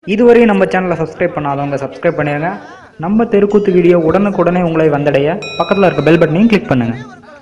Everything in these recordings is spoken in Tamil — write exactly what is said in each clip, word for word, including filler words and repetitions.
இதுவரை நம்ம சேனலை சப்ஸ்கிரைப் பண்ணாதவங்க சப்ஸ்கிரைப் பண்ணிடுங்க. நம்ம தெருக்கூத்து வீடியோ உடனுக்குடனே உங்களை வந்தடைய பக்கத்தில் இருக்க பெல் பட்டனையும் கிளிக் பண்ணுங்கள்.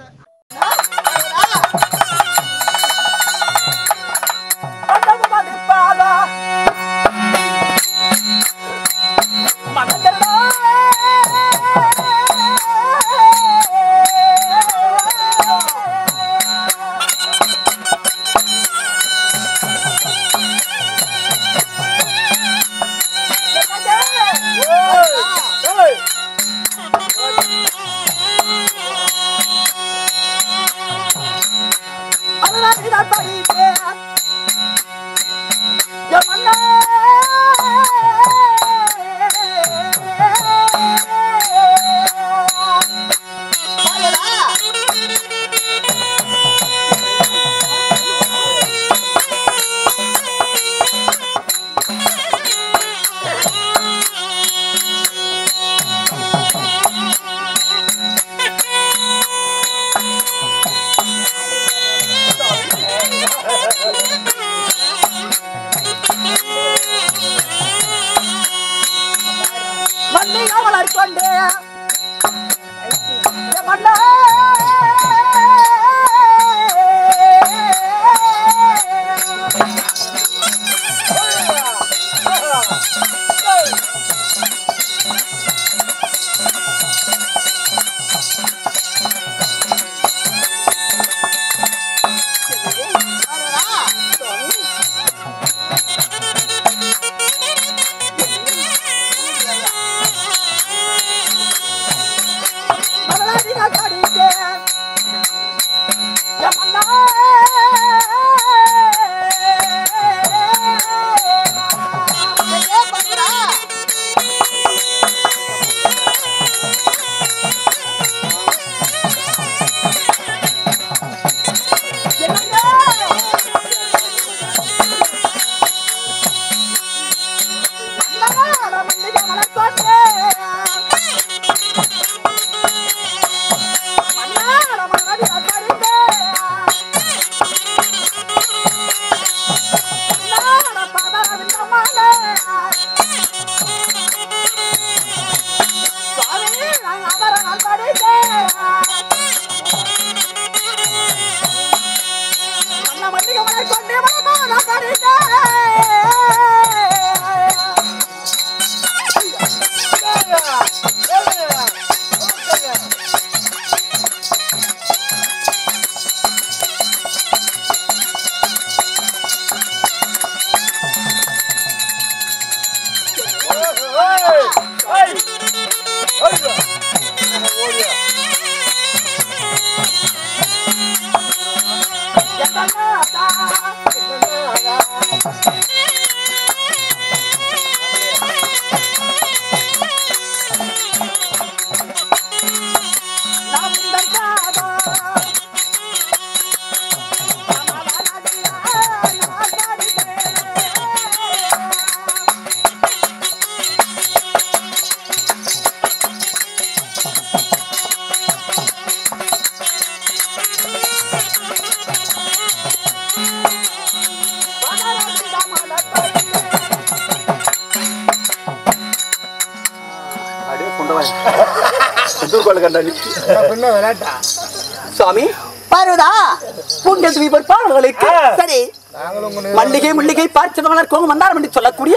சுவாமி பார்வதா உங்கள் பாடல்களுக்கு சரி மல்லிகை முல்லிகை பார்த்து மலர் கோங்கு மன்னாரம் என்று சொல்லக்கூடிய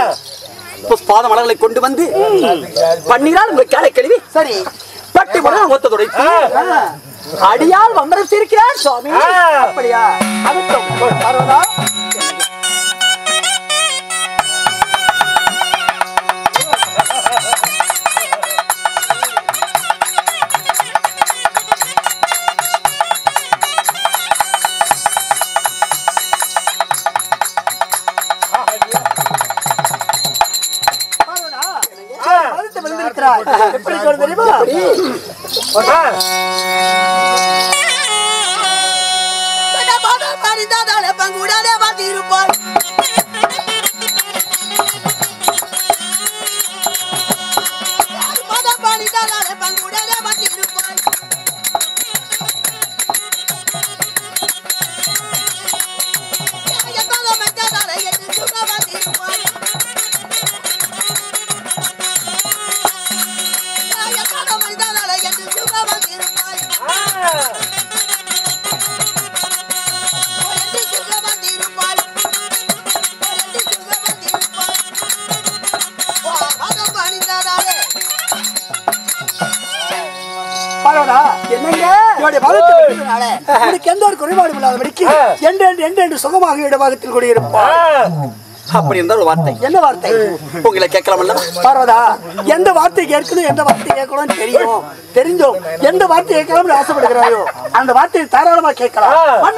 புஷ்பாத மலர்களை கொண்டு வந்து பன்னீரால் உங்கள் கேளை கழுவி சரி பட்டு மலர் ஒத்த துடைத்து அடியால் வந்தரம் இருக்கிறார் சுவாமி. அப்படியா பார்வதா எப்படி தெரியுமா பங்குடாலே பார்த்திருப்பாள் பங்குடாலே பார்த்திருப்பாள் பார்த்திருப்பாள் பார்வதா என்னங்க என்னுடைய பாகத்தை வென்றதுனால உனக்கு எந்த ஒரு குறைபாடும் இல்லாதபடிக்கு என்று என்று சுகமாக என்னுடைய பாகத்தில் கூடியிருப்பார். அப்படி இருந்தா ஒரு வார்த்தை. என்ன வார்த்தை? உங்களை கேட்கலாமல்ல பார்வதா, எந்த வார்த்தை கேட்கணும் எந்த வார்த்தை கேட்கணும்னு தெரியும். தெரிஞ்சோம் எந்த வார்த்தை கேட்கலாம்னு ஆசைப்படுகிறாயோ அந்த வார்த்தையை தாராளமா கேட்கலாம்.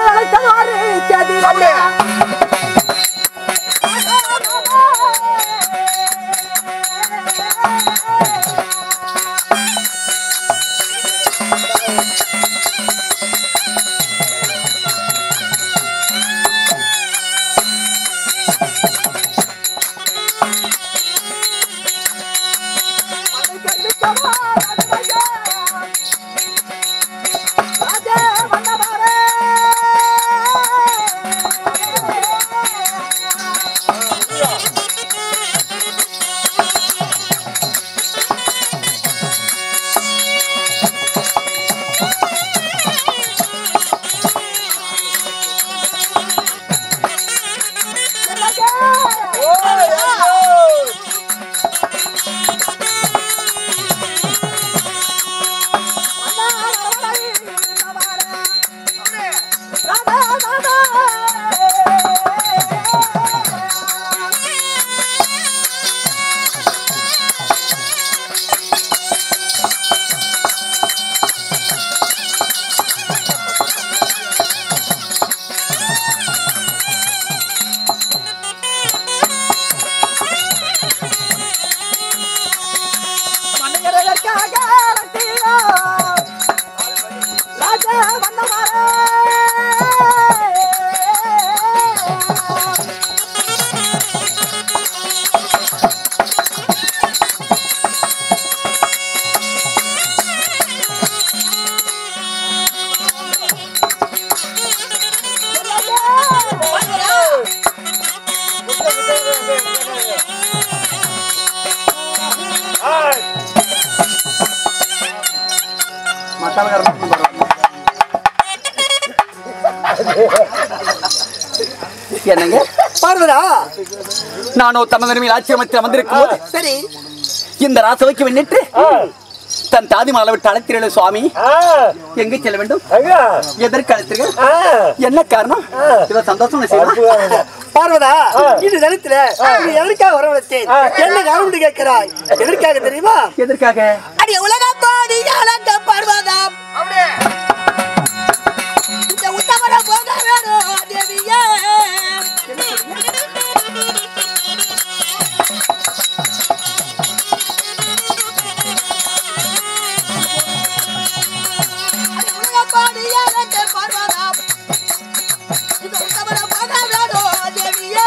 என்னங்க பார்வதா, நானும் தமதனமில் ஆட்சியமத்தில் வந்திருக்கும் போது சரி இந்த ராசவைக்கு வெண்ணிட்டு தன் தாதி மாலை விட்டு அழைத்தீர்கள் சுவாமி. எங்க செல்ல வேண்டும்? எதற்கு அழைத்தீர்கள்? என்ன காரணம்? இவ சந்தோஷம் செய்யலாம். பார்வதா, இது தளத்துல நீ எதற்காக வரவழைத்தேன்? என்ன காரணம் கேட்கிறாய்? எதற்காக தெரியுமா? எதற்காக? அடி உலகத்தோடி அழக பார்வதா, இந்த உத்தமர போக வேணும் தேவியே. உலகத்தோடி அழக பார்வதா, இந்த உத்தமர போக வேணும் தேவியே.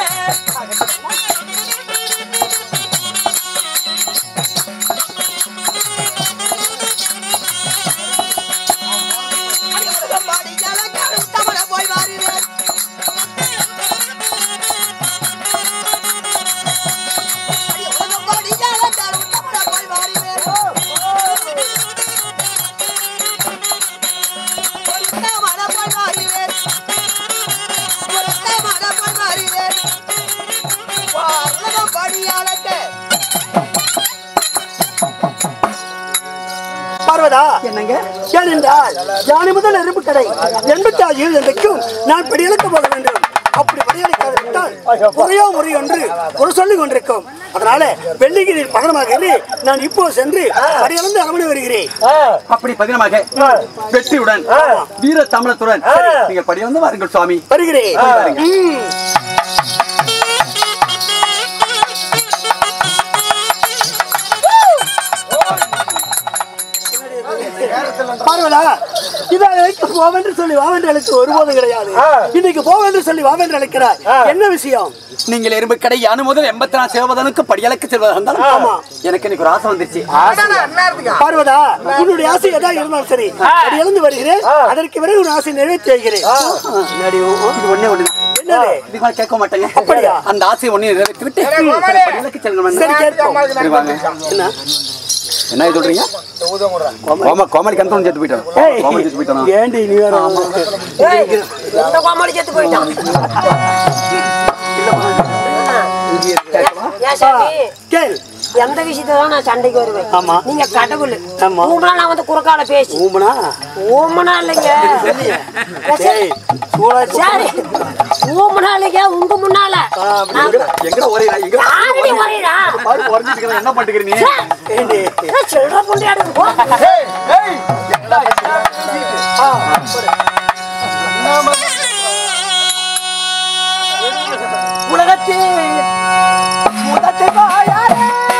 பார்வதா, என்னங்க? ஏனென்றால் ஜானி முதல் எறும்பு கடை எண்பத்தி ஆறு என்றைக்கும் நான் படியெழுக்க போக வேண்டும். அப்படி படியெழுக்காது விட்டால் குறையோ முறை ஒன்று ஒரு சொல்லிக் கொண்டிருக்கும். அதனால வெள்ளிகிரியில் பகரமாக நான் இப்போ சென்று படியிழந்து அரமணி வருகிறேன். அப்படி பதினமாக வெற்றியுடன் வீர தமிழத்துடன் நீங்க படி வந்து வாருங்கள் சுவாமி. வருகிறேன். பார்வதா, இதற்கு போவென்று சொல்லி வாவென்று அழைத்து ஒருபோதும் கிடையாது. இன்னைக்கு போவென்று சொல்லி வாவென்று அழைக்கிறார். என்ன விஷயம்? நீங்கள் எறும்பு கடை யானு முதல் எண்பத்தி நாலு சேவதனுக்கு படியலக்கு செல்வதா? எனக்கு இன்னைக்கு ஒரு ஆசை வந்துருச்சு. பார்வதா, உன்னுடைய ஆசை எதா இருந்தாலும் சரி, அது எழுந்து வருகிறேன். அதற்கு பிறகு உன் ஆசை நிறைவேற்றி வைக்கிறேன். ஒன்னே ஒண்ணுதான். என்னது? கேட்க மாட்டேங்க. அப்படியா? அந்த ஆசையை ஒண்ணு நிறைவேற்றி விட்டு படியலக்கு செல்வன். சரி, கேட்போம். என்ன என்ன சொல்றீங்க? கோமாளி கந்தோன்னு செத்து போயிட்டான். கோமாளி செத்து போயிட்டான். ஏண்டி நீ வேற கோமாளி செத்து போயிட்டான். கேள். எந்த விஷயத்தான் நான் சண்டைக்கு வருவேன். ஆமா. நீங்க கடவுள். ஆமா. மூணு நாள் நான் வந்து குறுக்கால பேசி. ஊமனா? ஊமனா இல்லைங்க. சரி. சரி. ஊமனா இல்லைங்க உங்க முன்னால. எங்கடா ஒரேடா எங்க ஆடி ஒரேடா. பாரு குறஞ்சிட்டு என்ன பண்ணிட்டு நீ? ஏண்டி? சில்ற புண்டியாடு போ. ஏய் ஏய் என்னடா ஆ உலகத்தில் முதத்தை வாயாரே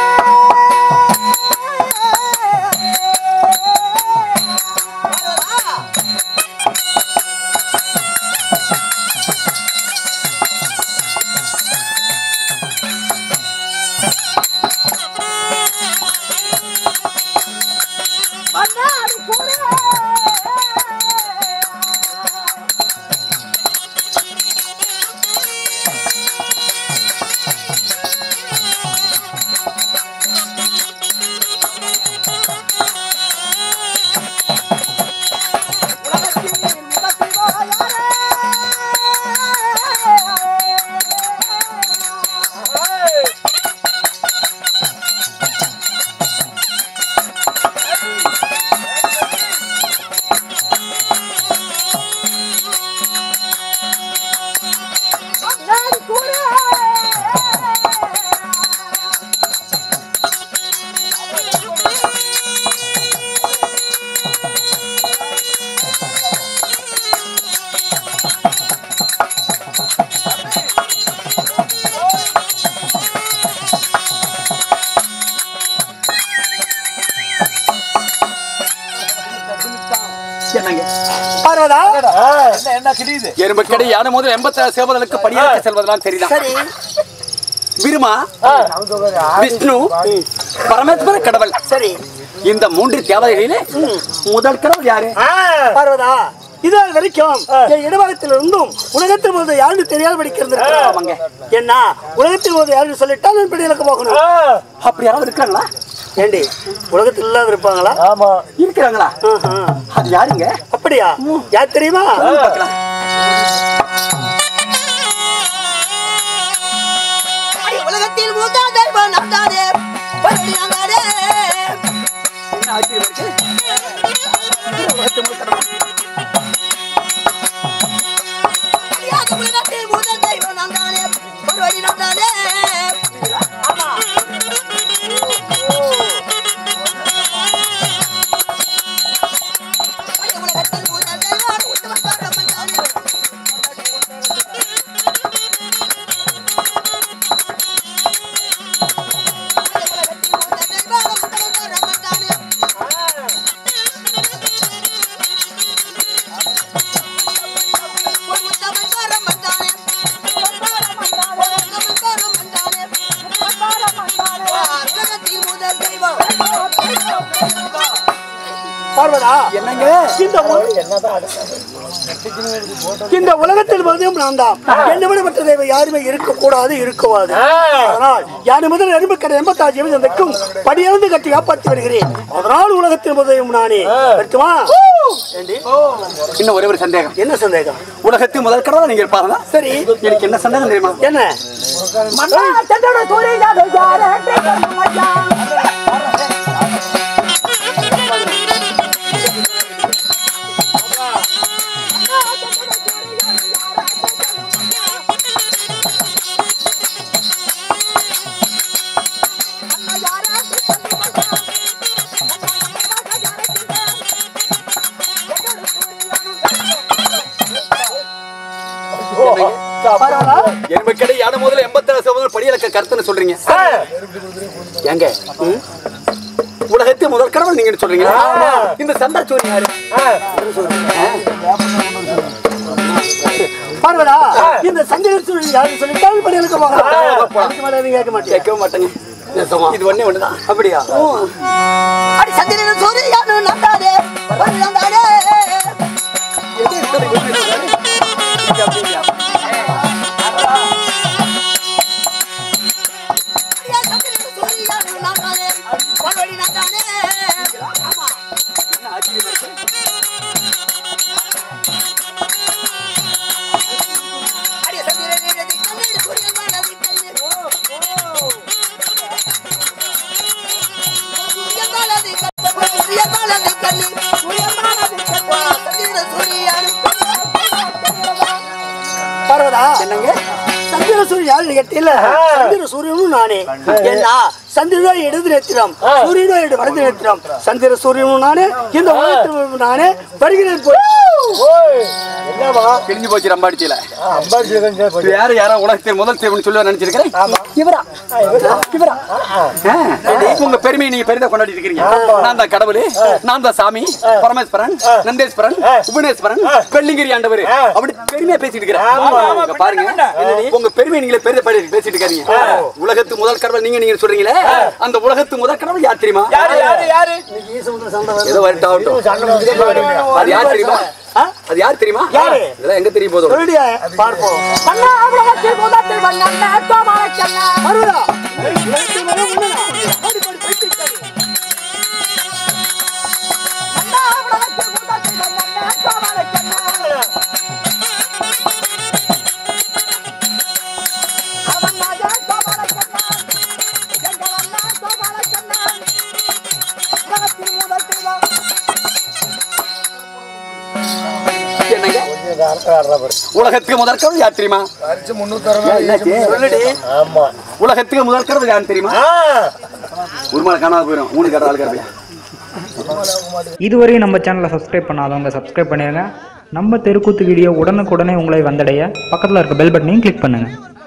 எறும்புக்கடை யானை முதல் எண்பத்தாறு சேவதற்கு படியாக செல்வதெல்லாம் தெரியுதான். சரி. விருமா விஷ்ணு பரமேஸ்வர கடவுள். சரி. இந்த மூன்று தேவதைகளிலே முதல் கடவுள் யாரு? பார்வதா, இது வரைக்கும் என் இடபாகத்தில் இருந்தும் உலகத்தில் போது யாருன்னு தெரியாத படிக்கிறது. என்ன உலகத்தில் போது யாருன்னு சொல்லிட்டா நான் படிகளுக்கு போகணும். அப்படி யாராவது இருக்காங்களா? ஏண்டி உலகத்தில் இல்லாத இருப்பாங்களா? ஆமா இருக்கிறாங்களா? அது யாருங்க? அப்படியா? யார் தெரியுமா? உலகத்தில் மூன்றாம் தெய்வம் நம்தானே. உலகத்தில் முதல் தெய்வம் நம்தானே. ஒருவடி நம்தானே. ஆமா. உலகத்தில் முதல் தெய்வம் உத்தம நம்தானே. பார்வதா, என்னங்க இந்த இந்த உலகத்தில் மதியம் நான் தான். என்ன விடப்பட்ட தெய்வம் யாருமே இருக்கக்கூடாது, இருக்கக்கூடாது. அதனால் யாரு முதல் எறும்பு கடை எண்பத்தாறு ஜீவனத்துக்கும் படியிலிருந்து கட்டி காப்பாற்றி வருகிறேன். அதனால் உலகத்தில் முதலும் நானே இருக்குமா? இன்னும் ஒரே ஒரு சந்தேகம். என்ன சந்தேகம்? உலகத்தில் முதல் கடவுள் நீங்க இருப்பாங்க. சரி. எனக்கு என்ன சந்தேகம் தெரியுமா? என்ன? எறும்புக்கடை யானை முதல்ல எண்பத்தாறு சதவீதம் படியலக்க கருத்துன்னு சொல்றீங்க. எங்க உலகத்தில் முதல் கடவுள் நீங்க சொல்றீங்க. இந்த சந்தாச்சூரி யாரு? பார்வதா, இந்த சந்திரசூரி யாருன்னு சொல்லிட்டால் படிகளுக்கு போகலாம். கேட்க மாட்டேன். கேட்க மாட்டேங்க. இது ஒண்ணே ஒண்ணுதான். அப்படியா? அடி சந்திரன் சூரியன் நம்தானே. நம்தானே. சந்திரன் யாரு கேட்டீங்களா? சந்திர சூரியனும் நானே. ஏன்னா சந்திரனோ இடது நேத்திரம், சூரியனோ இடது வலது நேத்திரம். சந்திர சூரியனும் நானே, இந்த உலகத்திலும் நானே. வருகிறேன் போய் என்னவா கிழிஞ்சு போச்சு ரம்பாடிச்சில. யாரு யாரா உலகத்தின் முதல் தேவன் சொல்லுவா நினைச்சிருக்கிறேன். இவரா இவரா உங்க பெருமையை நீங்க பெரிதா கொண்டாடி இருக்கீங்க. நான் தான் கடவுள், நான் தான் சாமி, பரமேஸ்வரன், நந்தேஸ்வரன், உபநேஸ்வரன், வெள்ளிங்கிரி ஆண்டவர் அப்படி பெருமையா பேசிட்டு இருக்கிறேன். பாருங்க உங்க பெருமையை நீங்களே பெரித பேசிட்டு இருக்காங்க. உலகத்து முதல் கடவுள் நீங்க நீங்க சொல்றீங்களே, அந்த உலகத்து முதல் கடவுள் யார் தெரியுமா? ஏதோ வரட்டும். அது யார் தெரியுமா? அது யார் தெரியுமா? இதெல்லாம் எங்க தெரிய போதும் பார்ப்போம். உலகத்துக்கு முதல் கடவுள் யார் தெரியுமா? உலகத்துக்கு முதல் கடவுள் யார் தெரியுமா? உருமால காணாத போயிடும். மூணு கடை ஆளுக்கார. இதுவரை நம்ம சேனலை சப்ஸ்கிரைப் பண்ணாதவங்க சப்ஸ்கிரைப் பண்ணிடுங்க. நம்ம தெருக்கூத்து வீடியோ உடனுக்குடனே உங்களை வந்தடைய பக்கத்தில் இருக்க பெல் பட்டனையும் கிளிக் பண்ணுங்கள்.